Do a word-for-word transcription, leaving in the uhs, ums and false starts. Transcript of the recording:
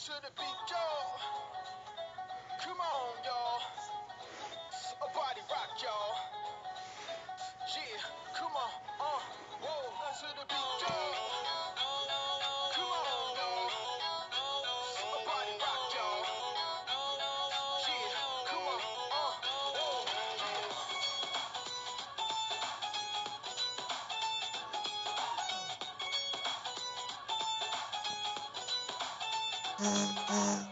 to the beat, y'all. Come on, y'all. A body rock, y'all. Yeah, come on, uh, whoa, to the beat, y'all. Come on, y'all. A body rock, y'all. Yeah, come on, uh, whoa, yeah.